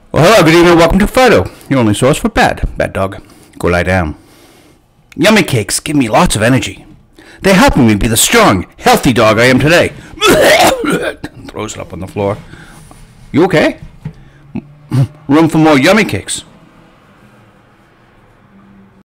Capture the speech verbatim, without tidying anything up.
Well, hello, good evening, welcome to Phydeaux, your only source for bad. Bad dog. Go lie down. Yummy cakes give me lots of energy. They're helping me be the strong, healthy dog I am today. Throws it up on the floor. You okay? Room for more yummy cakes.